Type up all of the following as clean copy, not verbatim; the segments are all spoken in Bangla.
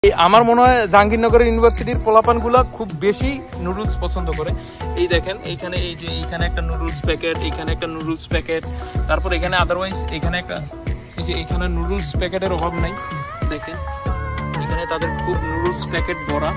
আমার মনে হয় জাহাঙ্গীরনগর ইউনিভার্সিটির পোলাপানগুলা খুব বেশি নুডলস পছন্দ করে। এই দেখেন এইখানে এই যে এইখানে একটা নুডলস প্যাকেট, এইখানে একটা নুডলস প্যাকেট, তারপর এখানে আদারওয়াইজ এখানে একটা এই যে এখানে নুডলস প্যাকেটের অভাব নাই। দেখেন এখানে তাদের খুব নুডলস প্যাকেট ভরা।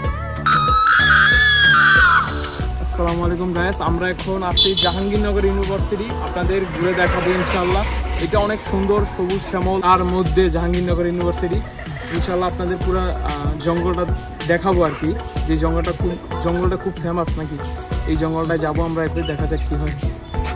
আসসালামু আলাইকুম গাইস, আমরা এখন আসছি জাহাঙ্গীরনগর ইউনিভার্সিটি, আপনাদের ঘুরে দেখাবো ইনশাআল্লাহ। এটা অনেক সুন্দর সবুজ শ্যামল, তার মধ্যে জাহাঙ্গীরনগর ইউনিভার্সিটি। ইনশাআল্লাহ আপনাদের পুরো জঙ্গলটা দেখাবো আর কি, যে জঙ্গলটা খুব ফেমাস নাকি, এই জঙ্গলটায় যাবো আমরা, একটু দেখা যাক কি হয়।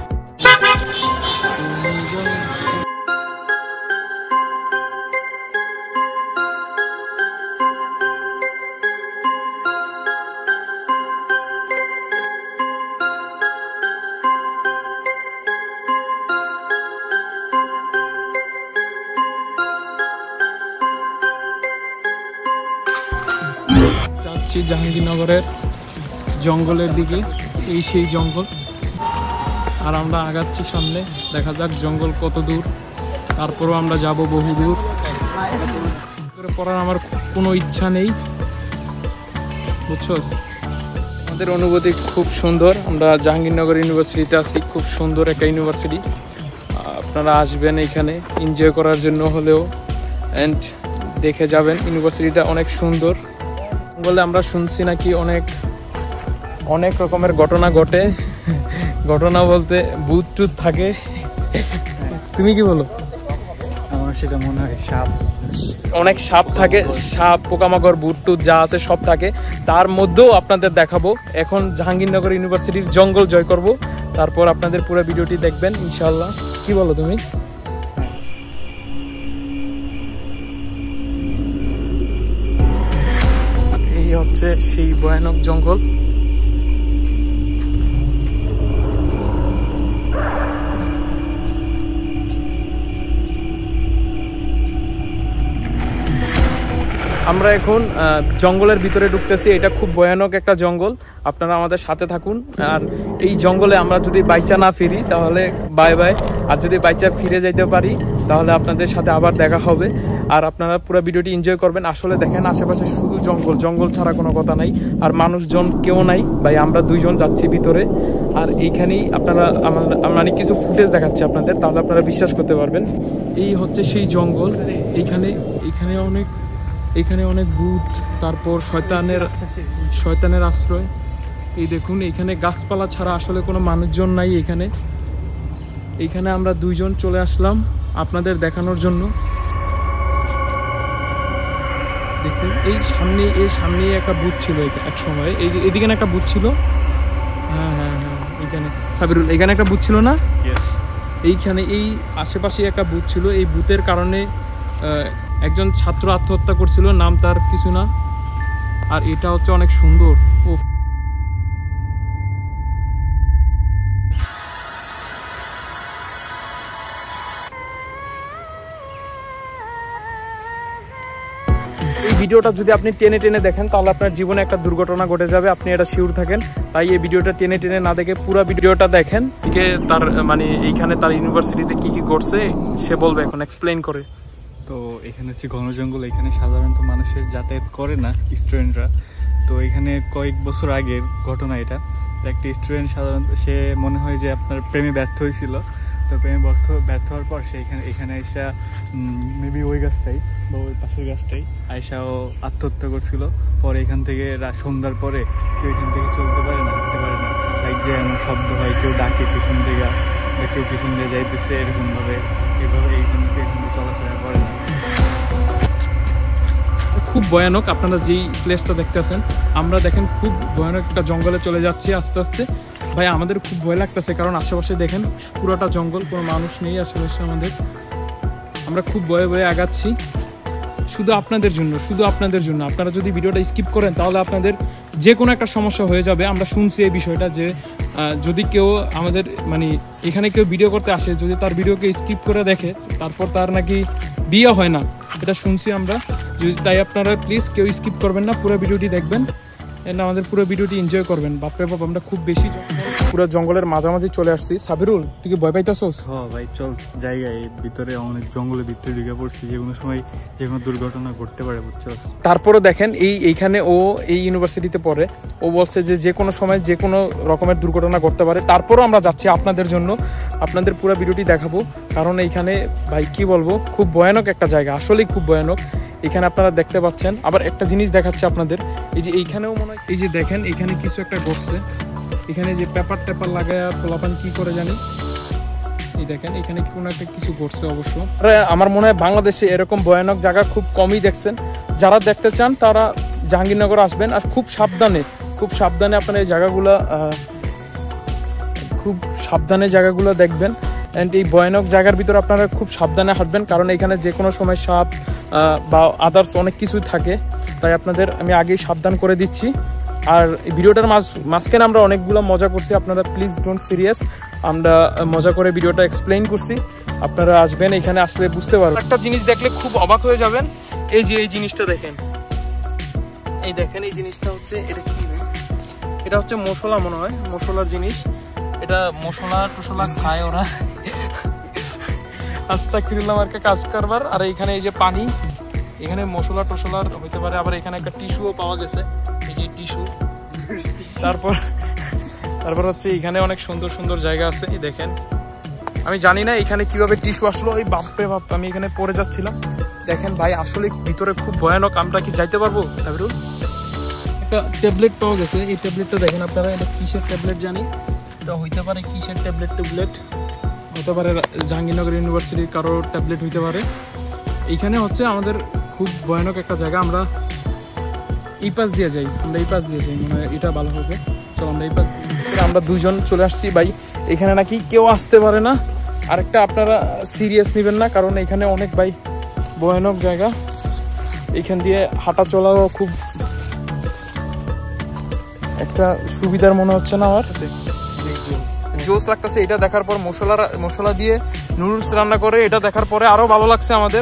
যাচ্ছি জাহাঙ্গীরনগরের জঙ্গলের দিকে, এই সেই জঙ্গল, আর আমরা আগাচ্ছি সামনে, দেখা যাক জঙ্গল কত দূর। তারপরও আমরা যাব বহু দূর। পড়ার আমার কোনো ইচ্ছা নেই, বুঝছো? আমাদের অনুভূতি খুব সুন্দর। আমরা জাহাঙ্গীরনগর ইউনিভার্সিটিতে আছি, খুব সুন্দর একটা ইউনিভার্সিটি। আপনারা আসবেন এখানে এনজয় করার জন্য হলেও, অ্যান্ড দেখে যাবেন। ইউনিভার্সিটিটা অনেক সুন্দর। বলে আমরা শুনছি নাকি অনেক রকমের ঘটনা ঘটে, ঘটনা বলতে ভূত টুত থাকে। তুমি কি বলো? আমার সেটা মনে হয় অনেক সাপ থাকে, সাপ পোকামাকড় ভূত টুত যা আছে সব থাকে। তার মধ্যেও আপনাদের দেখাবো। এখন জাহাঙ্গীরনগর ইউনিভার্সিটির জঙ্গল জয় করব, তারপর আপনাদের পুরো ভিডিওটি দেখবেন ইনশাআল্লাহ। কি বলো তুমি? হচ্ছে সেই ভয়ানক জঙ্গল। আমরা এখন জঙ্গলের ভিতরে ঢুকতেছি। এটা খুব ভয়ানক একটা জঙ্গল, আপনারা আমাদের সাথে থাকুন। আর এই জঙ্গলে আমরা যদি বাইচা না ফিরি তাহলে বাই বাই, আর যদি বাইচা ফিরে যাইতে পারি তাহলে আপনাদের সাথে আবার দেখা হবে। আর আপনারা পুরো ভিডিওটি এনজয় করবেন। আসলে দেখেন আশেপাশে শুধু জঙ্গল, জঙ্গল ছাড়া কোনো কথা নাই, আর মানুষজন কেউ নাই ভাই। আমরা দুইজন যাচ্ছি ভিতরে, আর এইখানেই আপনারা মানে কিছু ফুটেজ দেখাচ্ছি আপনাদের, তাহলে আপনারা বিশ্বাস করতে পারবেন। এই হচ্ছে সেই জঙ্গল। এখানে অনেক ভূত, তারপর শয়তানের আশ্রয়। এই দেখুন এইখানে গাছপালা ছাড়া আসলে কোনো মানুষজন নাই। এইখানে আমরা দুইজন চলে আসলাম আপনাদের দেখানোর জন্য। দেখুন এই সামনে একটা ভূত ছিল এক সময়, এদিকে একটা ভূত ছিল। হ্যাঁ, এইখানে সাবিরুল, এখানে একটা ভূত ছিল না? এইখানে এই আশেপাশে একটা ভূত ছিল। এই ভূতের কারণে একজন ছাত্র আত্মহত্যা করছিল, নাম তার কিছু না। আর এটা হচ্ছে অনেক সুন্দর। এই ভিডিওটা যদি আপনি টেনে টেনে দেখেন তাহলে আপনার জীবনে একটা দুর্ঘটনা ঘটে যাবে, আপনি এটা শিওর থাকেন। তাই এই ভিডিওটা টেনে টেনে না দেখে পুরো ভিডিওটা দেখেন। তার মানে এইখানে তার ইউনিভার্সিটিতে কি কি করছে সে বলবে, এখন এক্সপ্লেইন করে। তো এখানে হচ্ছে ঘন জঙ্গল, এখানে সাধারণত মানুষের যাতায়াত করে না, স্টুডেন্টরা। তো এখানে কয়েক বছর আগের ঘটনা এটা। একটা স্টুডেন্ট সাধারণত সে মনে হয় যে আপনার প্রেমে ব্যর্থ হয়েছিল। তো প্রেমে ব্যর্থ হওয়ার পর সে এখানে আইসা মেবি ওই গাছটাই বা ওই পাশের গাছটাই আইসাও আত্মহত্যা করছিল। পরে এখান থেকে সন্ধ্যার পরে কেউ এখান থেকে চলতে পারে না, হাঁটতে পারে না। লাইক যে এমন শব্দ হয়, কেউ ডাকে পিছন থেকে বা কেউ পিছন দিয়ে যাইতেছে, এরকমভাবে এইভাবে এইখান থেকে চলাফেরা করে না। খুব ভয়ানক। আপনারা যেই প্লেসটা দেখতেছেন, আমরা দেখেন খুব ভয়ানক একটা জঙ্গলে চলে যাচ্ছি আস্তে আস্তে। ভাই আমাদের খুব ভয় লাগতেছে, কারণ আশেপাশে দেখেন পুরোটা জঙ্গল, কোনো মানুষ নেই আশেপাশে আমাদের। আমরা খুব ভয়ে আগাচ্ছি, শুধু আপনাদের জন্য। আপনারা যদি ভিডিওটা স্কিপ করেন তাহলে আপনাদের যে কোনো একটা সমস্যা হয়ে যাবে। আমরা শুনছি এই বিষয়টা যে যদি কেউ আমাদের মানে এখানে কেউ ভিডিও করতে আসে, যদি তার ভিডিওকে স্কিপ করে দেখে তারপর তার নাকি বিয়ে হয় না, এটা শুনছি আমরা। তাই আপনারা প্লিজ কেউ স্কিপ করবেন না, পুরো ভিডিওটি দেখবেন। এন্ড আমাদের পুরো ভিডিওটি এনজয় করবেন। বাপরে বাপ, আমরা খুব বেশি পুরো জঙ্গলের মাঝামাঝি চলে আসছি। সাবিরুল, তুই কি ভয় পাইতেছস? হ্যাঁ ভাই, চল জায়গায় ভিতরে, অনেক জঙ্গলের ভিতরে ঢুকে পড়ছি, যে কোনো সময় যে কোনো দুর্ঘটনা ঘটতে পারে, বুঝছো? তারপরে দেখেন এইখানে ও এই ইউনিভার্সিটিতে পড়ে, ও বলছে যে কোনো সময় যে কোনো রকমের দুর্ঘটনা ঘটতে পারে। তারপরও আমরা যাচ্ছি আপনাদের জন্য, আপনাদের পুরো ভিডিওটি দেখাবো। কারণ এইখানে ভাই কি বলবো, খুব ভয়ানক একটা জায়গা, আসলেই খুব ভয়ানক। এখানে আপনারা দেখতে পাচ্ছেন। আবার একটা জিনিস দেখাচ্ছে আপনাদের, এই যে এইখানেও মনে হয়, এই যে দেখেন এখানে কিছু একটা ঘটছে। এখানে যে পেপার টেপার লাগায় পোলাপান কি করে জানি, এই দেখেন এখানে কোনো একটা কিছু ঘটছে। অবশ্য আমার মনে হয় বাংলাদেশে এরকম ভয়ানক জায়গা খুব কমই দেখছেন। যারা দেখতে চান তারা জাহাঙ্গীরনগর আসবেন, আর খুব সাবধানে আপনারা এই জায়গাগুলো দেখবেন। অ্যান্ড এই ভয়ানক জায়গার ভিতরে আপনারা খুব সাবধানে হাঁটবেন, কারণ এখানে যে কোনো সময় সাপ বা আদার্স অনেক কিছুই থাকে। তাই আপনাদের আমি আগেই সাবধান করে দিচ্ছি। আর এই ভিডিওটার মাঝখানে আমরা অনেকগুলো মজা করছি, আপনারা প্লিজ ডোন্ট সিরিয়াস। আমরা মজা করে ভিডিওটা এক্সপ্লেইন করছি, আপনারা আসবেন, এখানে আসলে বুঝতে পারবেন। একটা জিনিস দেখলে খুব অবাক হয়ে যাবেন। এই যে এই জিনিসটা দেখেন, এই দেখেন এই জিনিসটা হচ্ছে, এটা কি, এটা হচ্ছে মশলা, মনে হয় মশলার জিনিস। এটা মশলা টশলা খায় ওরা, আস্তা কিরলাম আর কাজ করবার। আর এখানে এই যে পানি, এখানে মশলা টশলার হইতে পারে। আবার এখানে একটা টিস্যুও পাওয়া গেছে, এই যে টিস্যু। তারপর হচ্ছে এখানে অনেক সুন্দর সুন্দর জায়গা আছে। এই দেখেন, আমি জানি না এখানে কিভাবে টিস্যু আসলো। এই বাপরে বাপ, আমি এখানে পড়ে যাচ্ছিলাম। দেখেন ভাই, আসলে ভিতরে খুব ভয়ানক। আমরা কি যাইতে পারবো সাবিরুল? একটা ট্যাবলেট পাওয়া গেছে, এই ট্যাবলেটটা দেখেন আপনারা, এটা কিসের ট্যাবলেট জানি, এটা হইতে পারে কিসের ট্যাবলেট হতে পারে, জাহাঙ্গীরনগর ইউনিভার্সিটির কারো ট্যাবলেট হইতে পারে। এইখানে হচ্ছে আমাদের খুব ভয়ানক একটা জায়গা। আমরা এই পাশ দিয়ে যাই, মনে হয় এটা ভালো হবে। চলো আমরা এই পাশ, আমরা দুজন চলে আসছি ভাই। এখানে নাকি কেউ আসতে পারে না। আরেকটা আপনারা সিরিয়াস নেবেন না, কারণ এখানে অনেক ভাই ভয়ানক জায়গা। এখান দিয়ে হাঁটা চলাও খুব একটা সুবিধার মনে হচ্ছে না আমার, জোস লাগতেছে। এটা দেখার পর মশলা দিয়ে নুডলস রান্না করে, এটা দেখার পরে আরো ভালো লাগছে আমাদের।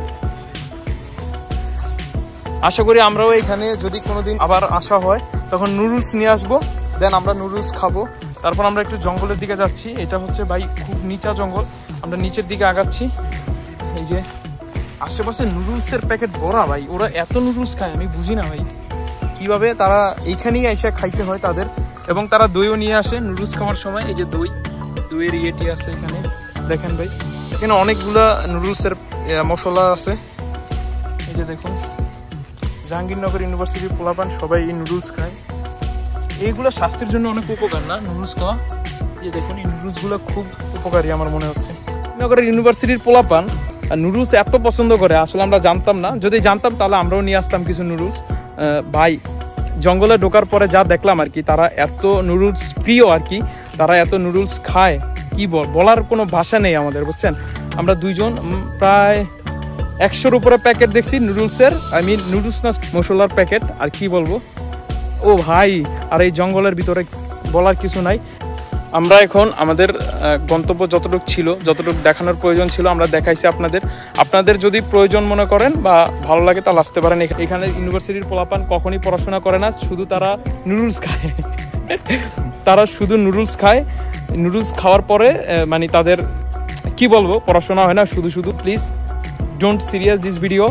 আশা করি আমরাও এখানে যদি কোনোদিন আবার আসা হয় তখন নুডলস নিয়ে আসবো, দেন আমরা নুডলস খাবো। তারপর আমরা একটু জঙ্গলের দিকে যাচ্ছি। এটা হচ্ছে ভাই খুব নিচা জঙ্গল, আমরা নিচের দিকে আগাচ্ছি। এই যে আশেপাশে নুডলসের প্যাকেট ভরা ভাই, ওরা এত নুডলস খায় আমি বুঝি না ভাই কিভাবে তারা এইখানেই এসে খাইতে হয় তাদের। এবং তারা দইও নিয়ে আসে নুডলস খাওয়ার সময়। এই যে দইয়ের ইয়েটি আছে এখানে, দেখেন ভাই এখানে অনেকগুলা নুডলসের মশলা আছে। এই যে দেখুন, জাহাঙ্গীরনগর ইউনিভার্সিটির পোলাপান সবাই এই নুডলস খায়। এইগুলো স্বাস্থ্যের জন্য অনেক উপকার না নুডলস খাওয়া। এই দেখুন, এই নুডলসগুলো খুব উপকারী আমার মনে হচ্ছে। জাহাঙ্গীরনগর ইউনিভার্সিটির পোলাপান নুডলস এত পছন্দ করে, আসলে আমরা জানতাম না। যদি জানতাম তাহলে আমরাও নিয়ে আসতাম কিছু নুডলস। ভাই জঙ্গলে ঢোকার পরে যা দেখলাম আর কি, তারা এত নুডলস প্রিয় আর কি, তারা এত নুডলস খায়, কি বলার কোনো ভাষা নেই আমাদের, বুঝছেন। আমরা দুইজন প্রায় 100-র উপরে প্যাকেট দেখছি নুডলসের, নুডলস না মশলার প্যাকেট। আর কি বলবো ও ভাই, আর এই জঙ্গলের ভিতরে বলার কিছু নাই। আমরা এখন আমাদের গন্তব্য যতটুকু দেখানোর প্রয়োজন ছিল আমরা দেখাইছি আপনাদের যদি প্রয়োজন মনে করেন বা ভালো লাগে তাহলে আসতে পারেন। এখানে ইউনিভার্সিটির পোলাপান কখনই পড়াশোনা করে না, শুধু তারা নুডলস খায়। তারা শুধু নুডলস খায়। নুডলস খাওয়ার পরে মানে তাদের কি বলবো, পড়াশোনা হয় না শুধু। Please don't serious this video.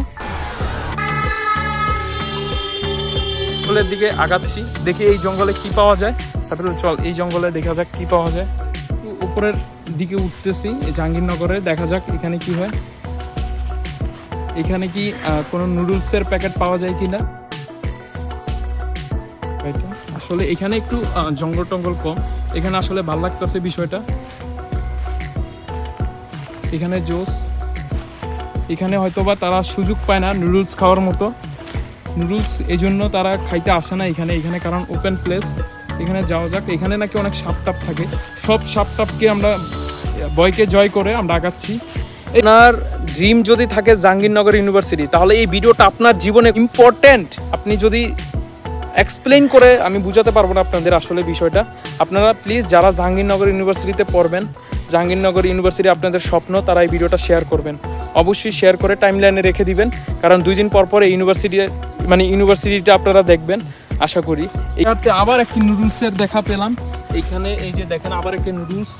জঙ্গলের দিকে আগাচ্ছি, দেখি এই জঙ্গলে কি পাওয়া যায়। সাবিরুল চল, এই জঙ্গলে দেখা যাক কি পাওয়া যায়। উপরের দিকে উঠতেছি জাহাঙ্গীরনগরে, দেখা যাক এখানে কি হয়। এখানে কি কোনো নুডলসের প্যাকেট পাওয়া যায় কিনা। আসলে এখানে একটু জঙ্গল টঙ্গল কম, এখানে আসলে ভালো লাগতেছে বিষয়টা। এখানে জোস, এখানে হয়তোবা তারা সুযোগ পায় না নুডলস খাওয়ার মতো। নুডলস এই জন্য তারা খাইতে আসে না এখানে, কারণ ওপেন প্লেস। এখানে যাওয়া যাক। এখানে নাকি অনেক সাপ টাপ থাকে, সব সাপ টাপকে আমরা ভয়কে জয় করে আমরা আগাচ্ছি। আপনার ড্রিম যদি থাকে জাহাঙ্গীরনগর ইউনিভার্সিটি, তাহলে এই ভিডিওটা আপনার জীবনে ইম্পর্টেন্ট। আপনি যদি এক্সপ্লেইন করে আমি বুঝাতে পারবো না আপনাদের আসলে বিষয়টা। আপনারা প্লিজ যারা জাহাঙ্গীরনগর ইউনিভার্সিটিতে পড়বেন, জাহাঙ্গীরনগর ইউনিভার্সিটি আপনাদের স্বপ্ন, তারা এই ভিডিওটা শেয়ার করবেন। অবশ্যই শেয়ার করে টাইমলাইনে রেখে দিবেন, কারণ 2 দিন পর পর এই ইউনিভার্সিটিটা আপনারা দেখবেন। আশা করি। এটাতে আবার একটি নুডলসের দেখা পেলাম এইখানে, এই যে দেখেন আবার একটি নুডলস।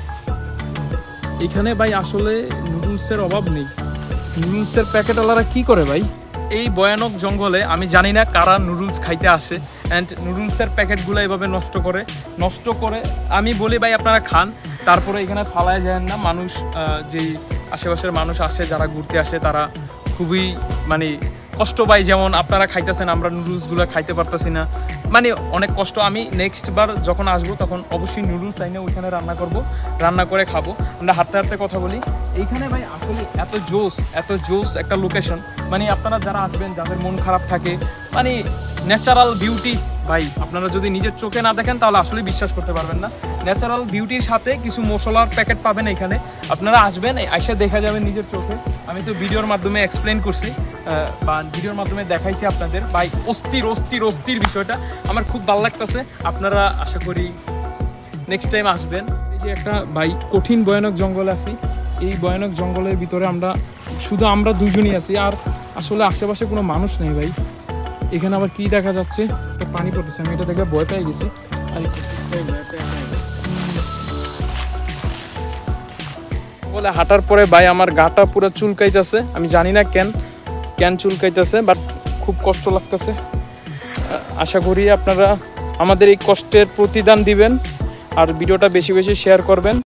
এখানে ভাই আসলে নুডলসের অভাব নেই। নুডলসের প্যাকেটওয়ালারা কি করে ভাই? এই ভয়ানক জঙ্গলে আমি জানি না কারা নুডলস খাইতে আসে অ্যান্ড নুডলসের প্যাকেটগুলো এভাবে নষ্ট করে আমি বলি ভাই আপনারা খান, তারপরে এখানে ফালায় যায় না। মানুষ যেই আশেপাশের মানুষ আসে যারা ঘুরতে আসে তারা খুবই মানে কষ্ট পায়, যেমন আপনারা খাইতেছেন, আমরা নুডলসগুলো খাইতে পারতেছি না, মানে অনেক কষ্ট। আমি নেক্সট বার যখন আসবো তখন অবশ্যই নুডলস আইনে ওইখানে রান্না করে খাবো। আমরা হাঁটতে হাঁটতে কথা বলি। এইখানে ভাই আসলে এত জোস একটা লোকেশন, মানে আপনারা যারা আসবেন যাদের মন খারাপ থাকে, মানে ন্যাচারাল বিউটি ভাই আপনারা যদি নিজের চোখে না দেখেন তাহলে আসলে বিশ্বাস করতে পারবেন না। ন্যাচারাল বিউটির সাথে কিছু মশলার প্যাকেট পাবেন এখানে, আপনারা আসবেন এসে দেখা যাবেন নিজের চোখে। আমি তো ভিডিওর মাধ্যমে এক্সপ্লেন করছি বা ভিডিওর মাধ্যমে দেখাইছি আপনাদের। ভাই অস্থির বিষয়টা আমার খুব ভালো লাগতেছে। আপনারা আশা করি নেক্সট টাইম আসবেন। এই যে একটা ভাই কঠিন ভয়ানক জঙ্গলে আছি, এই ভয়ানক জঙ্গলের ভিতরে আমরা দুজনই আছি, আর আসলে আশেপাশে কোনো মানুষ নেই ভাই। এখানে আবার কি দেখা যাচ্ছে, একটা পানি পড়তেছে, আমি এটা দেখে ভয় পেয়ে গেছি। বলে হাঁটার পরে ভাই আমার গাটা পুরো চুলকাইতেছে, আমি জানি না কেন চুলকাইতেছে, বাট খুব কষ্ট লাগতেছে। আশা করি আপনারা আমাদের এই কষ্টের প্রতিদান দিবেন আর ভিডিওটা বেশি শেয়ার করবেন।